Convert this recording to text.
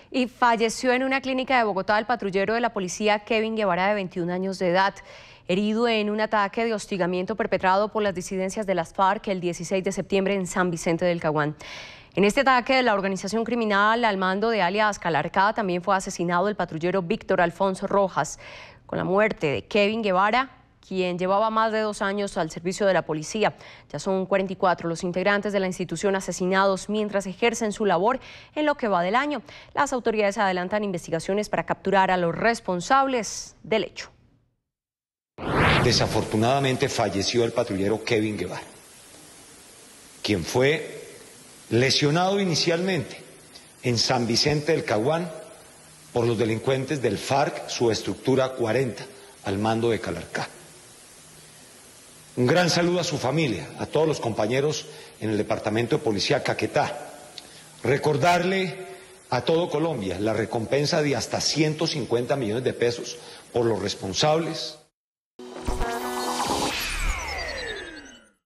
Y falleció en una clínica de Bogotá el patrullero de la policía Kevin Guevara, de 21 años de edad, herido en un ataque de hostigamiento perpetrado por las disidencias de las FARC el 16 de septiembre en San Vicente del Caguán. En este ataque de la organización criminal al mando de alias Calarcá también fue asesinado el patrullero Víctor Alfonso Rojas. Con la muerte de Kevin Guevara, quien llevaba más de 2 años al servicio de la policía. Ya son 44 los integrantes de la institución asesinados mientras ejercen su labor en lo que va del año. Las autoridades adelantan investigaciones para capturar a los responsables del hecho. Desafortunadamente falleció el patrullero Kevin Guevara, quien fue lesionado inicialmente en San Vicente del Caguán por los delincuentes del FARC, su estructura 40, al mando de Calarcá. Un gran saludo a su familia, a todos los compañeros en el Departamento de Policía Caquetá. Recordarle a todo Colombia la recompensa de hasta 150 millones de pesos por los responsables.